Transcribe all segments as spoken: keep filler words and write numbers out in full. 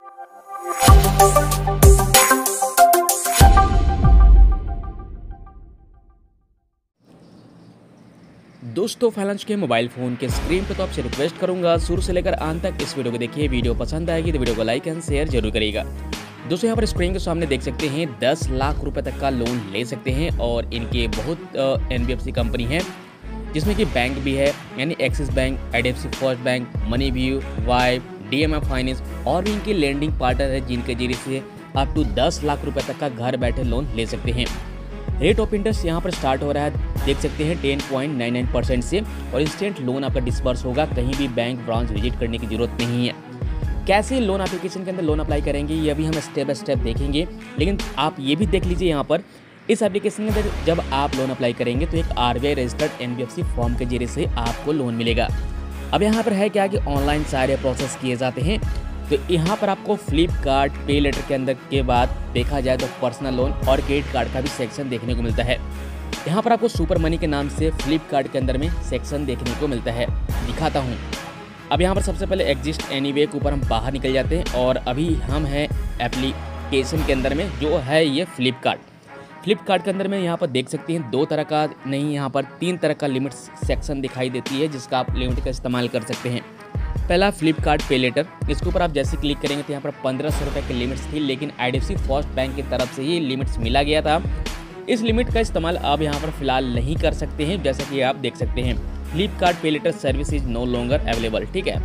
दोस्तों, फाइनेंस के mobile phone के स्क्रीन पे तो आपसे रिक्वेस्ट करूंगा शुरू से लेकर अंत तक इस वीडियो को देखिए। वीडियो पसंद आएगी तो वीडियो को लाइक एंड शेयर जरूर करिएगा। दोस्तों, यहाँ पर स्क्रीन के सामने देख सकते हैं दस लाख रुपए तक का लोन ले सकते हैं और इनके बहुत N B F C company है जिसमें कि बैंक भी है, यानी Axis bank, I D F C first bank, Money View, Vibe, D M F finance और भी इनके लैंडिंग पार्टनर है जिनके जरिए से अप टू दस लाख रुपए तक का घर बैठे लोन ले सकते हैं। रेट ऑफ इंटरेस्ट यहाँ पर स्टार्ट हो रहा है, देख सकते हैं ten point nine nine percent से और इंस्टेंट लोन आपका डिस्पर्स होगा, कहीं भी बैंक ब्रांच विजिट करने की जरूरत नहीं है। कैसे लोन एप्लीकेशन के अंदर लोन अप्लाई करेंगे ये अभी हम स्टेप बाय स्टेप देखेंगे, लेकिन आप ये भी देख लीजिए यहाँ पर इस एप्लीकेशन के अंदर जब आप लोन अप्लाई करेंगे तो एक R B I registered N B F C form के जरिए से आपको लोन मिलेगा। अब यहाँ पर है क्या कि ऑनलाइन सारे प्रोसेस किए जाते हैं, तो यहाँ पर आपको फ्लिपकार्ट पे लेटर के अंदर के बाद देखा जाए तो पर्सनल लोन और क्रेडिट कार्ड का भी सेक्शन देखने को मिलता है। यहाँ पर आपको सुपर मनी के नाम से फ्लिपकार्ट के अंदर में सेक्शन देखने को मिलता है, दिखाता हूँ। अब यहाँ पर सबसे पहले एग्जिस्ट एनीवे के ऊपर हम बाहर निकल जाते हैं और अभी हम हैं एप्लीकेशन के अंदर में जो है ये फ्लिपकार्ट। फ्लिपकार्ट के अंदर में यहाँ पर देख सकते हैं दो तरह का नहीं, यहाँ पर तीन तरह का लिमिट सेक्शन दिखाई देती है जिसका आप लिमिट का इस्तेमाल कर सकते हैं। पहला फ्लिपकार्ट पे लेटर, इसके ऊपर आप जैसे क्लिक करेंगे तो यहाँ पर पंद्रह सौ रुपये की लिमिट्स थी, लेकिन I D F C first bank की तरफ से ये लिमिट्स मिला गया था। इस लिमिट का इस्तेमाल आप यहाँ पर फिलहाल नहीं कर सकते हैं, जैसा कि आप देख सकते हैं Flipkart pay later service is no longer available. ठीक है,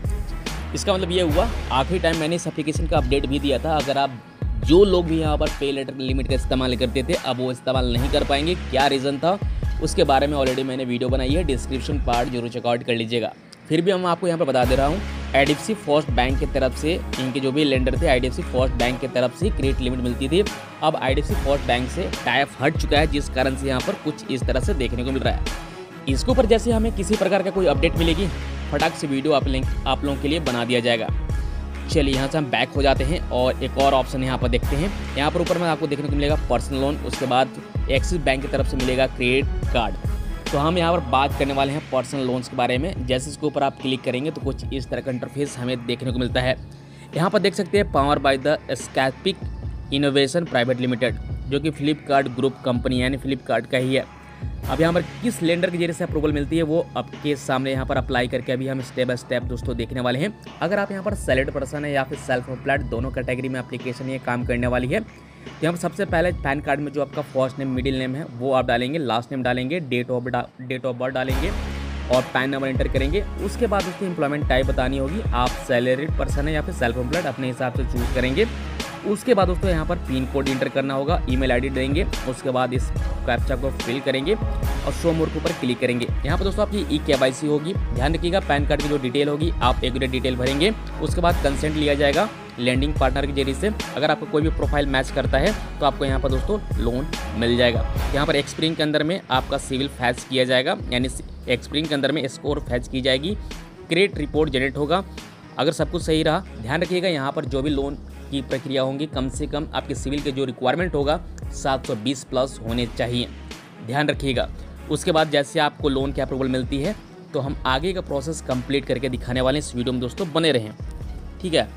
इसका मतलब ये हुआ आखिरी टाइम मैंने इस एप्लीकेशन का अपडेट भी दिया था, अगर आप जो लोग भी यहाँ पर पे लेटर लिमिट का इस्तेमाल करते थे अब वो इस्तेमाल नहीं कर पाएंगे। क्या रीज़न था उसके बारे में ऑलरेडी मैंने वीडियो बनाई है, डिस्क्रिप्शन पार्ट जरूर चेकआउट कर लीजिएगा। फिर भी हम आपको यहाँ पर बता दे रहा हूँ, I D F C first bank की तरफ से इनके जो भी लेंडर थे I D F C first bank की तरफ से क्रेडिट लिमिट मिलती थी। अब I D F C first bank से टाइप हट चुका है, जिस कारण से यहाँ पर कुछ इस तरह से देखने को मिल रहा है। इसके ऊपर जैसे हमें किसी प्रकार का कोई अपडेट मिलेगी फटाक से वीडियो आप लिंक आप लोगों के लिए बना दिया जाएगा। चलिए यहाँ से हम बैक हो जाते हैं और एक और ऑप्शन यहाँ पर देखते हैं। यहाँ पर ऊपर में आपको देखने को मिलेगा पर्सनल लोन, उसके बाद एक्सिस बैंक की तरफ से मिलेगा क्रेडिट कार्ड। तो हम यहाँ पर बात करने वाले हैं पर्सनल लोन्स के बारे में। जैसे इसके ऊपर आप क्लिक करेंगे तो कुछ इस तरह का इंटरफेस हमें देखने को मिलता है। यहाँ पर देख सकते हैं power by the Scapic innovation private limited, जो कि फ्लिपकार्ट ग्रुप कंपनी यानी फ्लिपकार्ट का ही है। अब यहाँ पर किस लेंडर के जरिए से अप्रूवल मिलती है वो आपके सामने यहाँ पर अप्लाई करके अभी हम स्टेप बाय स्टेप दोस्तों देखने वाले हैं। अगर आप यहाँ पर सैलरीड पर्सन है या फिर सेल्फ एम्प्लॉयड, दोनों कैटेगरी में एप्लीकेशन ये काम करने वाली है। तो यहाँ पर सबसे पहले पैन कार्ड में जो आपका फर्स्ट नेम मिडिल नेम है वो आप डालेंगे, लास्ट नेम डालेंगे, date of date of birth डालेंगे और पैन नंबर एंटर करेंगे। उसके बाद उसकी एम्प्लॉयमेंट टाइप बतानी होगी, आप सैलरीड पर्सन है या फिर सेल्फ एम्प्लॉयड अपने हिसाब से चूज करेंगे। उसके बाद दोस्तों यहाँ पर पिन कोड इंटर करना होगा, ईमेल आईडी देंगे, उसके बाद इस कैप्चा को फिल करेंगे और शो मोर के ऊपर क्लिक करेंगे। यहाँ पर दोस्तों आपकी ई के वाई सी होगी, ध्यान रखिएगा पैन कार्ड की जो डिटेल होगी आप एक्यूरेट डिटेल भरेंगे। उसके बाद कंसेंट लिया जाएगा लैंडिंग पार्टनर के जरिए से। अगर आपको कोई भी प्रोफाइल मैच करता है तो आपको यहाँ पर दोस्तों लोन मिल जाएगा। यहाँ पर एक्सपीरियन के अंदर में आपका सिविल फैच किया जाएगा, यानी एक्सपीरियन के अंदर में स्कोर फैच की जाएगी, क्रेडिट रिपोर्ट जनरेट होगा। अगर सब कुछ सही रहा, ध्यान रखिएगा यहाँ पर जो भी लोन की प्रक्रिया होंगी कम से कम आपके सिविल के जो रिक्वायरमेंट होगा सात सौ बीस प्लस होने चाहिए, ध्यान रखिएगा। उसके बाद जैसे आपको लोन की अप्रूवल मिलती है तो हम आगे का प्रोसेस कंप्लीट करके दिखाने वाले हैं। इस वीडियो में दोस्तों बने रहें, ठीक है।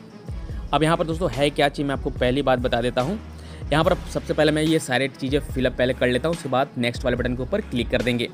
अब यहाँ पर दोस्तों है क्या चीज़ मैं आपको पहली बात बता देता हूँ। यहाँ पर सबसे पहले मैं ये सारी चीज़ें फिलअप पहले कर लेता हूँ, उसके बाद नेक्स्ट वाले बटन के ऊपर क्लिक कर देंगे।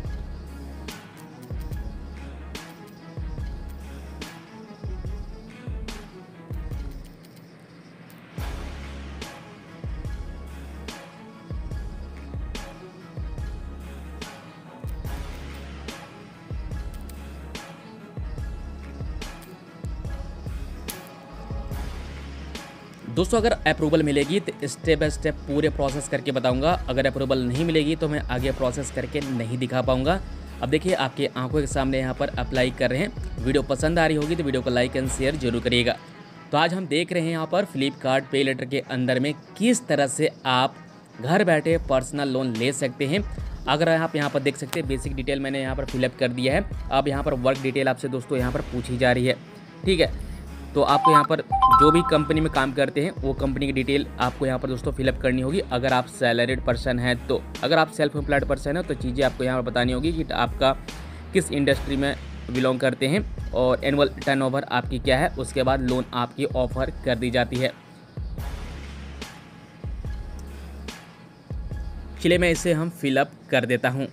दोस्तों अगर अप्रूवल मिलेगी तो स्टेप बाय स्टेप पूरे प्रोसेस करके बताऊंगा, अगर अप्रूवल नहीं मिलेगी तो मैं आगे प्रोसेस करके नहीं दिखा पाऊंगा। अब देखिए आपके आंखों के सामने यहाँ पर अप्लाई कर रहे हैं। वीडियो पसंद आ रही होगी तो वीडियो को लाइक एंड शेयर जरूर करिएगा। तो आज हम देख रहे हैं यहाँ पर फ्लिपकार्ट पे लेटर के अंदर में किस तरह से आप घर बैठे पर्सनल लोन ले सकते हैं। अगर आप यहाँ पर देख सकते हैं बेसिक डिटेल मैंने यहाँ पर फिलअप कर दिया है। अब यहाँ पर वर्क डिटेल आपसे दोस्तों यहाँ पर पूछी जा रही है, ठीक है। तो आपको यहाँ पर जो भी कंपनी में काम करते हैं वो कंपनी की डिटेल आपको यहाँ पर दोस्तों फिलअप करनी होगी। अगर आप सैलरीड पर्सन हैं तो, अगर आप सेल्फ एम्प्लॉयड पर्सन है तो चीज़ें आपको यहाँ पर बतानी होगी कि आपका किस इंडस्ट्री में बिलोंग करते हैं और एनुअल टर्नओवर आपकी क्या है, उसके बाद लोन आपकी ऑफर कर दी जाती है। चलिए मैं इसे हम फिलअप कर देता हूँ।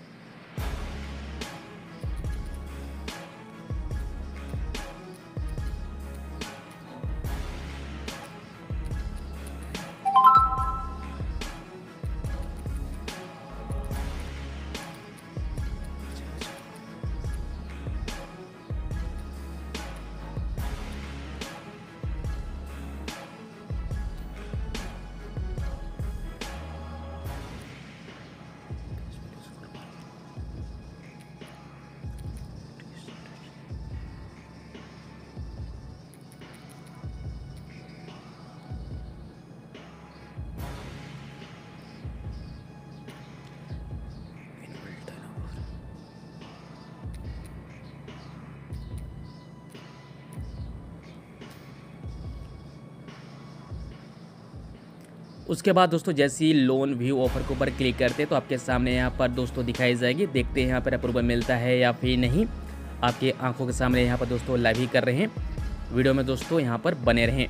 उसके बाद दोस्तों जैसे ही लोन व्यू ऑफर के ऊपर क्लिक करते हैं तो आपके सामने यहाँ पर दोस्तों दिखाई जाएगी। देखते हैं यहाँ पर अप्रूवल मिलता है या फिर नहीं, आपके आंखों के सामने यहाँ पर दोस्तों लाइव ही कर रहे हैं। वीडियो में दोस्तों यहाँ पर बने रहें।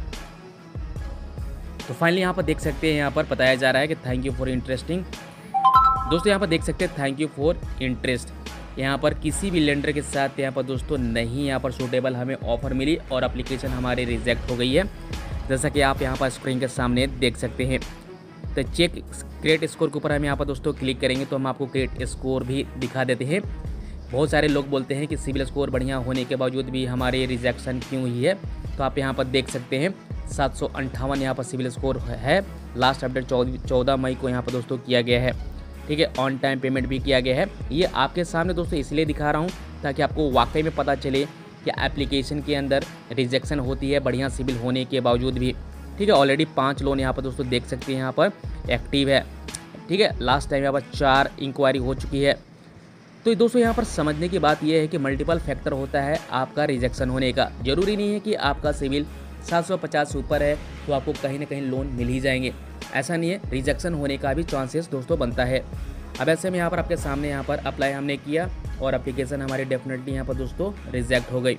तो फाइनली यहाँ पर देख सकते हैं, यहाँ पर बताया जा रहा है कि थैंक यू फॉर इंटरेस्टिंग। दोस्तों यहाँ पर देख सकते हैं थैंक यू फॉर इंटरेस्ट। यहाँ पर किसी भी लेंडर के साथ यहाँ पर दोस्तों नहीं यहाँ पर सूटेबल हमें ऑफर मिली और एप्लीकेशन हमारी रिजेक्ट हो गई है, जैसा कि आप यहाँ पर स्क्रीन के सामने देख सकते हैं। तो चेक क्रेडिट स्कोर के ऊपर हम यहाँ पर दोस्तों क्लिक करेंगे तो हम आपको क्रेडिट स्कोर भी दिखा देते हैं। बहुत सारे लोग बोलते हैं कि सिविल स्कोर बढ़िया होने के बावजूद भी हमारी रिजेक्शन क्यों हुई है, तो आप यहाँ पर देख सकते हैं सात सौ अंठावन यहाँ पर सिविल स्कोर है। लास्ट अपडेट चौदह मई को यहाँ पर दोस्तों किया गया है। ठीक है, ऑन टाइम पेमेंट भी किया गया है। ये आपके सामने दोस्तों इसलिए दिखा रहा हूँ ताकि आपको वाकई में पता चले कि एप्लीकेशन के अंदर रिजेक्शन होती है बढ़िया सिविल होने के बावजूद भी। ठीक है, ऑलरेडी पाँच लोन यहाँ पर दोस्तों देख सकते हैं यहाँ पर एक्टिव है। ठीक है, लास्ट टाइम यहाँ पर चार इंक्वायरी हो चुकी है। तो दोस्तों यहाँ पर समझने की बात यह है कि मल्टीपल फैक्टर होता है आपका रिजेक्शन होने का। जरूरी नहीं है कि आपका सिविल सात सौ पचास ऊपर है तो आपको कहीं ना कहीं लोन मिल ही जाएंगे, ऐसा नहीं है। रिजेक्शन होने का भी चांसेस दोस्तों बनता है। अब ऐसे में यहाँ पर आपके सामने यहाँ पर अप्लाई हमने किया और एप्लीकेशन हमारी डेफिनेटली यहाँ पर दोस्तों रिजेक्ट हो गई।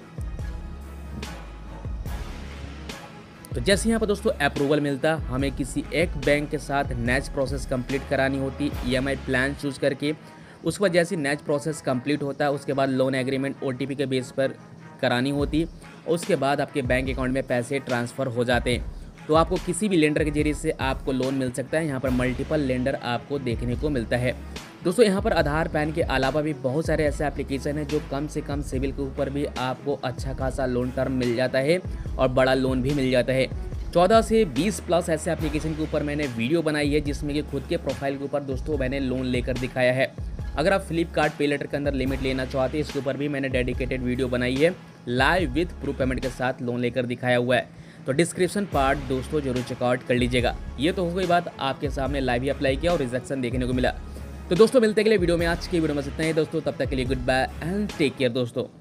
तो जैसे यहाँ पर दोस्तों अप्रूवल मिलता, हमें किसी एक बैंक के साथ नेक्स्ट प्रोसेस कंप्लीट करानी होती ईएमआई प्लान चूज करके। उसके बाद जैसे नेक्स्ट प्रोसेस कंप्लीट होता है उसके बाद लोन एग्रीमेंट ओटीपी के बेस पर करानी होती। उसके बाद आपके बैंक अकाउंट में पैसे ट्रांसफ़र हो जाते हैं। तो आपको किसी भी लेंडर के जरिए से आपको लोन मिल सकता है। यहाँ पर मल्टीपल लेंडर आपको देखने को मिलता है। दोस्तों यहाँ पर आधार पैन के अलावा भी बहुत सारे ऐसे एप्लीकेशन हैं जो कम से कम सिविल के ऊपर भी आपको अच्छा खासा लोन टर्म मिल जाता है और बड़ा लोन भी मिल जाता है। चौदह से बीस प्लस ऐसे एप्लीकेशन के ऊपर मैंने वीडियो बनाई है जिसमें कि खुद के प्रोफाइल के ऊपर दोस्तों मैंने लोन लेकर दिखाया है। अगर आप फ्लिपकार्ट पे लेटर के अंदर लिमिट लेना चाहते हैं इसके ऊपर भी मैंने डेडिकेटेड वीडियो बनाई है, लाइव विथ प्रूफ पेमेंट के साथ लोन लेकर दिखाया हुआ है। तो डिस्क्रिप्शन पार्ट दोस्तों जरूर चेकआउट कर लीजिएगा। ये तो हो गई बात, आपके सामने लाइव ही अप्लाई किया और रिजेक्शन देखने को मिला। तो दोस्तों मिलते हैं अगले वीडियो में। आज की वीडियो में इतना ही दोस्तों, तब तक के लिए goodbye and take care दोस्तों।